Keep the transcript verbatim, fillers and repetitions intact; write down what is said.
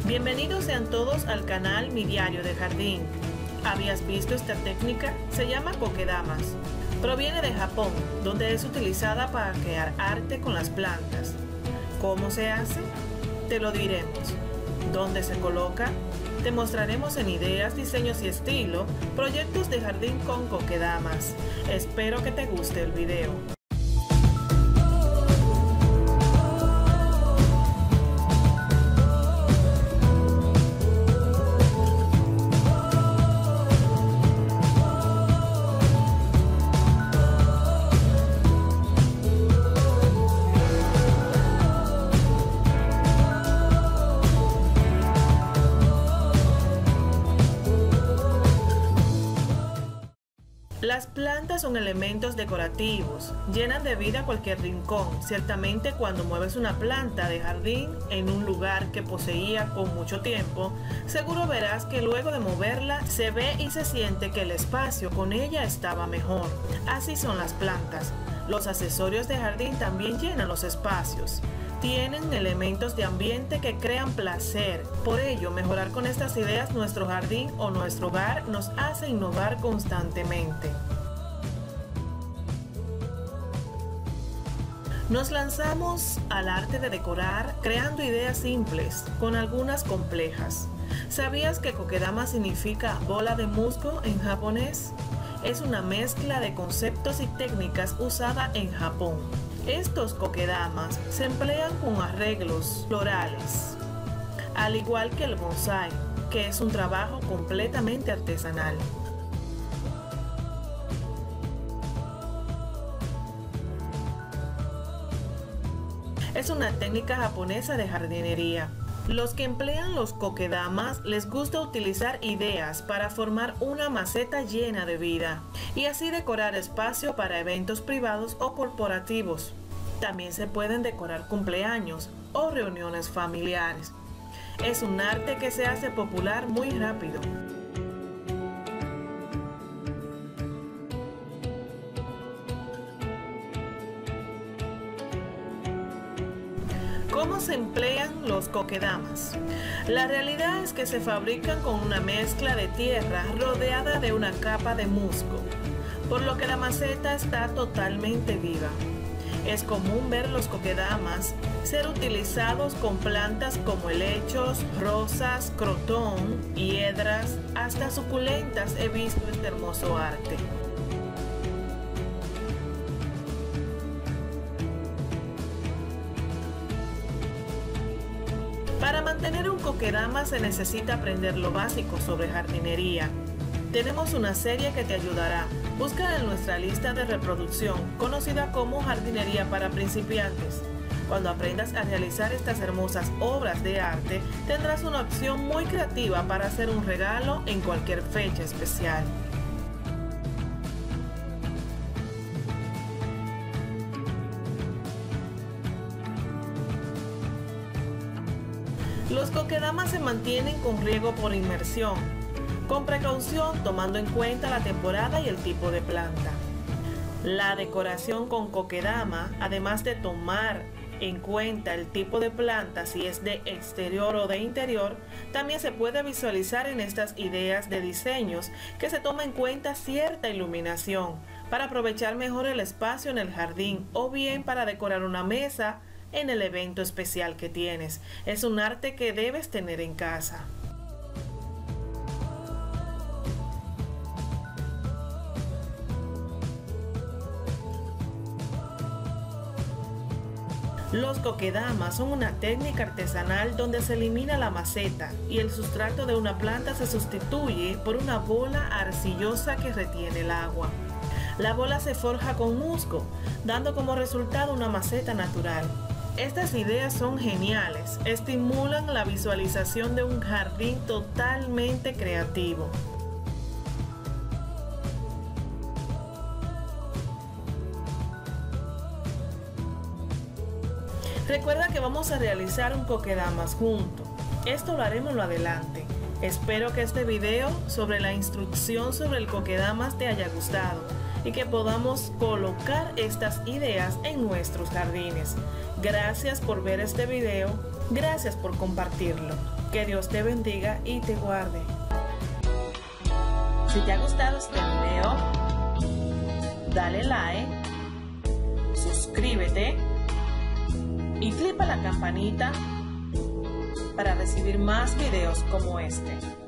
Bienvenidos sean todos al canal Mi Diario de Jardín. ¿Habías visto esta técnica? Se llama kokedamas. Proviene de Japón, donde es utilizada para crear arte con las plantas. ¿Cómo se hace? Te lo diremos. ¿Dónde se coloca? Te mostraremos en ideas, diseños y estilo, proyectos de jardín con kokedamas. Espero que te guste el video. Las plantas son elementos decorativos, llenan de vida cualquier rincón. Ciertamente cuando mueves una planta de jardín en un lugar que poseía con mucho tiempo, seguro verás que luego de moverla se ve y se siente que el espacio con ella estaba mejor. Así son las plantas. Los accesorios de jardín también llenan los espacios. Tienen elementos de ambiente que crean placer. Por ello, mejorar con estas ideas nuestro jardín o nuestro hogar nos hace innovar constantemente. Nos lanzamos al arte de decorar creando ideas simples con algunas complejas. ¿Sabías que kokedama significa bola de musgo en japonés? Es una mezcla de conceptos y técnicas usada en Japón. Estos kokedamas se emplean con arreglos florales, al igual que el bonsái, que es un trabajo completamente artesanal. Es una técnica japonesa de jardinería. Los que emplean los kokedamas les gusta utilizar ideas para formar una maceta llena de vida y así decorar espacio para eventos privados o corporativos. También se pueden decorar cumpleaños o reuniones familiares. Es un arte que se hace popular muy rápido. ¿Cómo se emplean los kokedamas? La realidad es que se fabrican con una mezcla de tierra rodeada de una capa de musgo, por lo que la maceta está totalmente viva. Es común ver los kokedamas ser utilizados con plantas como helechos, rosas, crotón, hiedras, hasta suculentas. He visto este hermoso arte. Para mantener un kokedama se necesita aprender lo básico sobre jardinería. Tenemos una serie que te ayudará. Búscala en nuestra lista de reproducción, conocida como Jardinería para Principiantes. Cuando aprendas a realizar estas hermosas obras de arte, tendrás una opción muy creativa para hacer un regalo en cualquier fecha especial. Los kokedamas se mantienen con riego por inmersión, con precaución tomando en cuenta la temporada y el tipo de planta. La decoración con kokedama, además de tomar en cuenta el tipo de planta, si es de exterior o de interior, también se puede visualizar en estas ideas de diseños que se toma en cuenta cierta iluminación para aprovechar mejor el espacio en el jardín o bien para decorar una mesa en el evento especial que tienes. Es un arte que debes tener en casa. Los kokedamas son una técnica artesanal donde se elimina la maceta y el sustrato de una planta se sustituye por una bola arcillosa que retiene el agua. La bola se forja con musgo, dando como resultado una maceta natural. Estas ideas son geniales, estimulan la visualización de un jardín totalmente creativo. Recuerda que vamos a realizar un kokedamas juntos. Esto lo haremos lo adelante. Espero que este video sobre la instrucción sobre el kokedamas te haya gustado y que podamos colocar estas ideas en nuestros jardines. Gracias por ver este video, gracias por compartirlo. Que Dios te bendiga y te guarde. Si te ha gustado este video, dale like, suscríbete y clica la campanita para recibir más videos como este.